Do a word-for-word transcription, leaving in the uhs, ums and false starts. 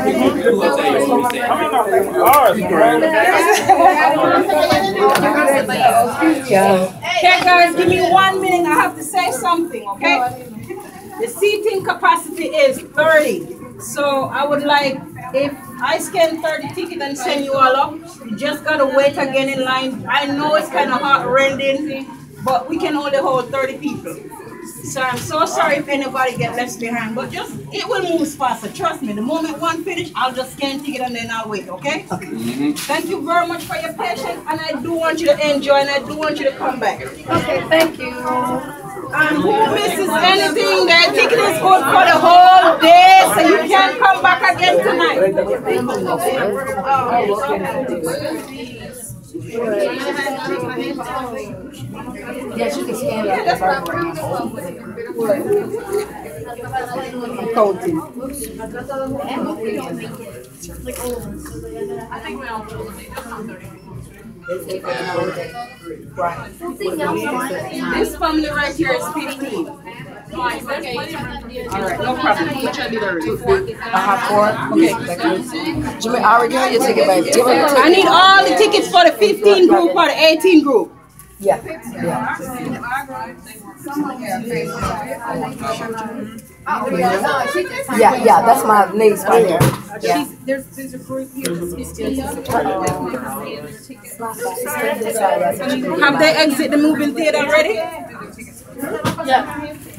Okay, guys, give me one minute. I have to say something, okay? The seating capacity is thirty. So I would like, if I scan thirty tickets and send you all up, you just gotta wait again in line. I know it's kind of hot rending, but we can only hold thirty people. So I'm so sorry if anybody get left behind, but just, it will move faster. Trust me, the moment one finish, I'll just scan ticket and then I'll wait, okay? Okay. Mm-hmm. Thank you very much for your patience, and I do want you to enjoy, and I do want you to come back. Okay, thank you. And who misses anything, their ticket is good for the whole day, so you can come back again tonight. Yes, you can scan that. I'm counting. Right. This family right here is fifteen. Alright, no problem. Which I did already. I have four. Okay. Jimmy, I already got your ticket, baby. I need all the tickets for the fifteen group or the eighteen group. Yeah. Yeah. Yeah, yeah, that's my niece right there. Yeah. There's, there's a group here. Have they exited the moving theater already? Yeah.